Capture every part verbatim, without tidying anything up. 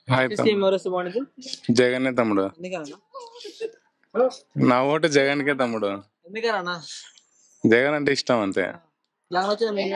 Hi CM ఎవరు వస్తే బాగుండేది? జగనే తమ్ముడు. ఎందుకన్నా నా ఓటు జగన్కే తమ్ముడు. ఎందుకన్నా జగన్ అంటే ఇష్టం అంతే. జగన్ వచ్చిన మీకే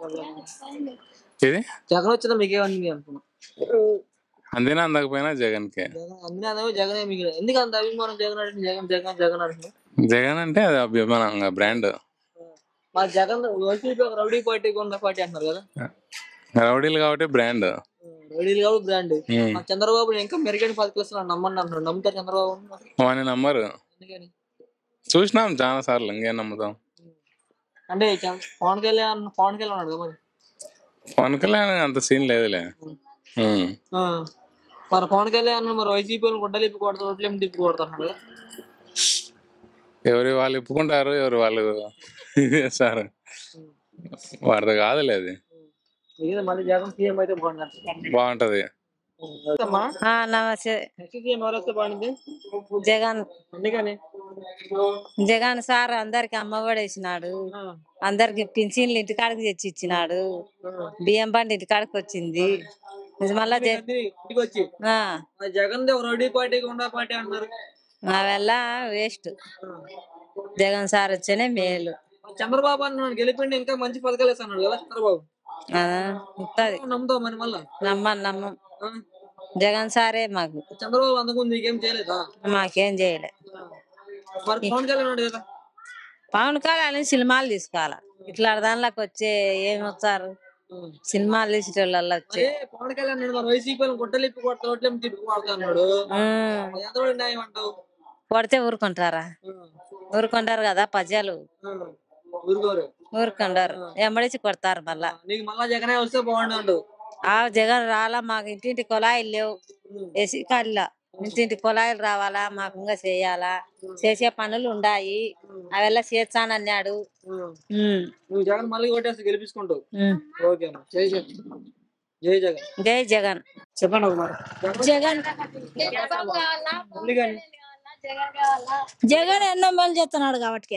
ఇది జగన్ వచ్చిన మీకేమని అనుకున్నా. అందినా అందకపోయినా జగన్కే. జగన్ అన్ని జగనే మీకు ఎందుకు అంత అభిమానం జగన్ అంటే జగన్ జగన్ జగన్ అంటున్నా. జగన్ అంటే అది అభిమానంగా బ్రాండ్. మా జగన్ వైసీపీ ఒక రౌడీ పార్టీ ఉన్న పార్టీ అంటున్నారు కదా. రౌడీలు కాబట్టి బ్రాండ్. రౌడీలు కాబట్టి బ్రాండ్. చంద్రబాబు ఇంకా మెరుగైన పథకాలు ఇస్తున్నారు నమ్మండి అంటున్నారు. నమ్ముతారు చంద్రబాబు? వాని నమ్మరు. ఎందుకని? చూసినాం చాలా సార్లు, ఇంకేం నమ్ముతాం. అంటే పవన్ కళ్యాణ్ పవన్ కళ్యాణ్ ఉన్నాడు కదా మరి. పవన్ కళ్యాణ్ అంత సీన్ లేదులే. మరి పవన్ కళ్యాణ్ మరి వైసీపీ గుడ్డలు ఇప్పి కొడతారు, రోడ్లు ఏమి తిప్పి కొడతారు. ఎవరి వాళ్ళు ఇప్పుకుంటారు, ఎవరు వాళ్ళు చేస్తారు. వాడితో కాదులే అది. మళ్ళీ జగన్ సీఎం అయితే బాగుంటుంది. బాగుంటది. నమస్తే. బాగుంది జగన్. ఎందుకని? జగన్ సార్ అందరికి అమ్మఒడి వేసినాడు, అందరికి పింఛన్లు ఇంటికాడికి తెచ్చి ఇచ్చినాడు, బియ్యం బండి ఇంటికాడికి వచ్చింది. మళ్ళా జగన్ రెడ్డి పార్టీ గుండా పార్టీ అంటున్నారు. అವೆಲ್ಲ వేస్ట్. జగన్ సార్ వచ్చేనే మేలు. చంద్రబాబు అన్నాడు గెలిపిండి ఇంకా మంచి పథకాలు ఇస్తున్నాడు కదా చంద్రబాబు. నమ్ముతావు మరి మళ్ళా? నమ్మం నమ్మం. జగన్ సారే మాకు. చంద్రబాబు అందుకు నీకేం చేయలేదా? మాకేం చేయలే. పవన్ కళ్యాణ్ ఉన్నాడు కదా. పవన్ కళ్యాణ్ సినిమాలు తీసుకోవాలా, ఇట్లా దానిలోకి వచ్చే ఏమి వచ్చారు సినిమాలు తీసేటోళ్ళ వచ్చే. పవన్ కళ్యాణ్ వైసీపీ గుట్టలు ఇప్పి కొడతా రోడ్లు తిప్పి కొడతా అన్నాడు. ఎంతవరకు న్యాయం అంటావు? కొడితే ఊరుకుంటారా? ఊరుకుంటారు కదా ప్రజలు, ఊరుకుంటారు. ఎంబడిచి కొడతారు మళ్ళా. నీకు మళ్ళా జగనే వస్తే బాగుండు. ఆ జగన్ రాలా, మాకు ఇంటింటి కుళాయిలు లేవు, ఏసీ కాళ్ళ ఇంటింటి కుళాయిలు రావాలా, మాకు ఇంకా చేయాలా, చేసే పనులు ఉన్నాయి, అವೆಲ್ಲ చేస్తానన్నాడు. నువ్వు జగన్ మళ్ళీ ఓటేసి గెలిపించుకుంటావు. ఓకే జై జగన్. జై జగన్. జై జగన్. చెప్పండి. జగన్ జగన్ ఎన్నో మేలు చేస్తున్నాడు కాబట్టి.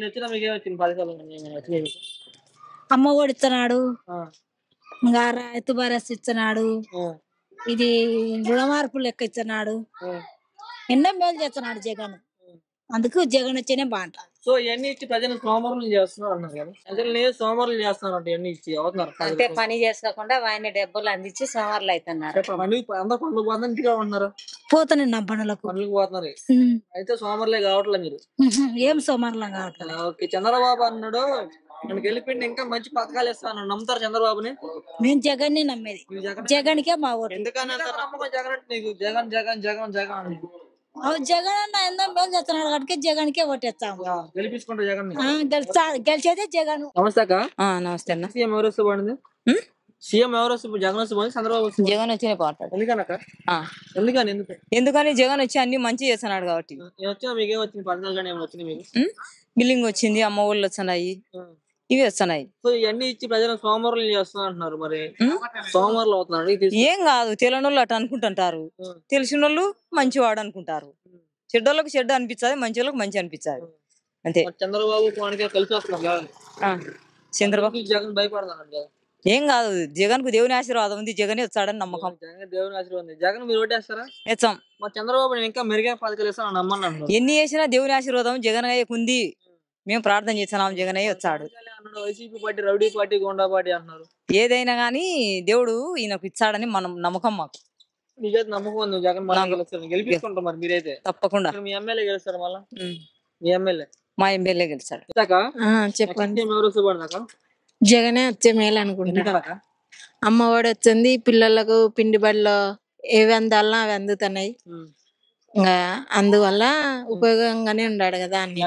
అమ్మ ఒడి ఇస్తున్నాడు, ఇంకా రైతు భరోసా ఇస్తున్నాడు, ఇది రుణమార్పు లెక్క ఇస్తున్నాడు, ఎన్నో మేలు చేస్తున్నాడు జగన్. అందుకు జగన్ వచ్చేనే బాగుంటారు. సో ఇవన్నీ ఇచ్చి ప్రజలు సోమరులు చేస్తున్నారు అన్నారు కదా. ప్రజలు సోమరులు చేస్తున్నారు అంటే ఇవన్నీ ఇచ్చి అవుతున్నారు అంటే పని చేసుకోకుండా ఆయన డబ్బులు అందించి సోమరులు అవుతున్నారు. అందరు పనులు పోతున్నారు, ఇంటిగా ఉంటున్నారు. పోతున్నాయి నా పనులకు పనులకు పోతున్నారు. అయితే సోమరులే కావట్లేదు మీరు. ఏం సోమరులం కావట్లేదు. ఓకే. చంద్రబాబు అన్నాడు నేను గెలిపిండి ఇంకా మంచి పథకాలు ఇస్తాను. నమ్ముతారు చంద్రబాబుని? మేము జగన్ నమ్మేది. జగన్ కే మా ఓటు. ఎందుకని నమ్మకం జగన్ అంటే నీకు? జగన్ జగన్ జగన్ జగన్ అని జగన్ అన్న ఎన్నో మేలు చేస్తున్నాడు కాబట్టి జగన్ కే ఓటేస్తాము. గెలిపించుకుంటా జగన్. గెలిచేదే జగన్. నమస్తే అక్క. నమస్తే అన్న. సీఎం ఎవరు వస్తే బాగుంది? సీఎం ఎవరు వస్తే జగన్ వస్తే బాగుంది చంద్రబాబు వస్తే? జగన్ వచ్చినే బాగుంటాడు. ఎందుకనక్క? ఎందుకని? ఎందుకు? ఎందుకని జగన్ వచ్చి అన్ని మంచి చేస్తున్నాడు కాబట్టి. వచ్చినా మీకేం వచ్చింది? పథకాలు కానీ ఏమైనా వచ్చినాయి మీకు? బిల్లింగ్ వచ్చింది, అమ్మ ఊళ్ళు వస్తున్నాయి, ఇవి వస్తున్నాయి. సో ఇవన్నీ ఇచ్చి ప్రజలు సోమవారం చేస్తున్నా అంటున్నారు. మరి సోమవారం అవుతున్నారు. ఏం కాదు, తెలియని వాళ్ళు అటు అనుకుంటుంటారు, తెలిసిన వాళ్ళు మంచివాడు అనుకుంటారు. చెడ్డోళ్ళకి చెడ్డ అనిపించాలి, మంచి వాళ్ళకి మంచి అనిపించాలి అంతే. చంద్రబాబు కలిసి వస్తున్నారు. చంద్రబాబు జగన్ భయపడుతున్నారు. ఏం కాదు, జగన్ కు దేవుని ఆశీర్వాదం ఉంది, జగనే వచ్చాడని నమ్మకం. దేవుని ఆశీర్వాదం. జగన్ మీరు ఓటేస్తారా? వేస్తాం. మా చంద్రబాబు ఇంకా మెరుగైన పథకాలు ఇస్తాను నమ్మన్నాను. ఎన్ని చేసినా దేవుని ఆశీర్వాదం జగన్ ఉంది, మేము ప్రార్థన చేస్తున్నాం, జగన్ అయ్యి వచ్చాడు. YCP party rowdy party goonda party అన్నారు. ఏదైనా గానీ దేవుడు ఈయనకు ఇచ్చాడని మనం నమ్మకం మాకు. నిజంగా నమ్మకం ఉంది. జగన్ గెలుస్తారు, గెలిపించుకుంటాం. మరి మీరైతే తప్పకుండా. మీ ఎమ్మెల్యే గెలుస్తారు మళ్ళా? మీ ఎమ్మెల్యే మా ఎమ్మెల్యే గెలిచాడు. చెప్పండి. ఎవరు వస్తే జగనే వచ్చే మేలు అనుకుంటా. అమ్మ ఒడి వచ్చింది, పిల్లలకు పిండి బడిలో ఏవి అందాలన్నా అవి అందుతున్నాయి. ఇంకా అందువల్ల ఉపయోగంగానే ఉన్నాడు కదా అన్ని.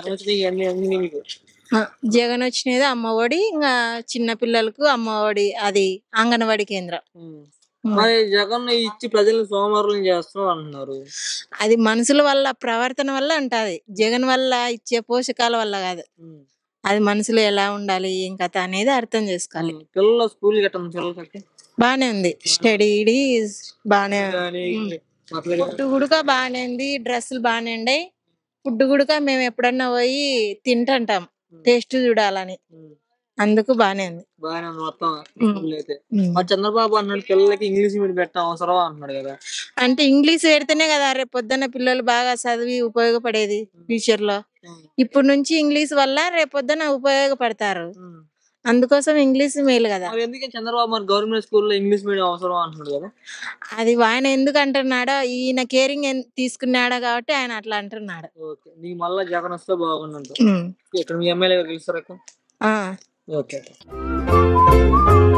జగన్ వచ్చినది అమ్మ ఒడి, ఇంకా చిన్న పిల్లలకు అమ్మ ఒడి, అది అంగన్వాడి కేంద్రం. మరి జగన్ ఇచ్చి ప్రజలు సోమవారం చేస్తున్నారు అంటున్నారు. అది మనుషుల వల్ల ప్రవర్తన వల్ల అంటది, జగన్ వల్ల ఇచ్చే పోషకాల వల్ల కాదు. అది మనుషులు ఎలా ఉండాలి ఏం కథ అనేది అర్థం చేసుకోవాలి. పిల్లలు స్కూల్ పిల్లలకి బానే ఉంది, స్టడీ బానే, ఫుడ్ కూడా బానే ఉంది, డ్రెస్సులు బానే ఉండే. ఫుడ్ కూడా మేము ఎప్పుడన్నా పోయి తింటాం, టేస్ట్ చూడాలని, అందుకు బానే ఉంది. బానే ఉంది మొత్తం. చంద్రబాబు అన్నాడు పిల్లలకి ఇంగ్లీష్ మీడియం పెట్టడం అవసరం అంటున్నాడు కదా. అంటే ఇంగ్లీష్ పెడితేనే కదా రేపు పొద్దున్న పిల్లలు బాగా చదివి ఉపయోగపడేది ఫ్యూచర్ లో. ఇప్పుడు నుంచి ఇంగ్లీష్ వల్ల రేపు పొద్దున ఉపయోగపడతారు. అందుకోసం ఇంగ్లీష్ మేలు కదా. మరి ఎందుకు చంద్రబాబు మరి గవర్నమెంట్ స్కూల్లో ఇంగ్లీష్ మీడియం అవసరం అంటున్నాడు కదా? అది ఆయన ఎందుకు అంటున్నాడో, ఈయన కేరింగ్ తీసుకున్నాడో కాబట్టి ఆయన అట్లా అంటున్నాడు. ఓకే, నీకు మళ్ళా జగన్ వస్తే బాగుందంట. ఉమ్. ఇక్కడ మీ ఎమ్మెల్యే గెలుస్తారు అక్క? ఆ. ఓకే.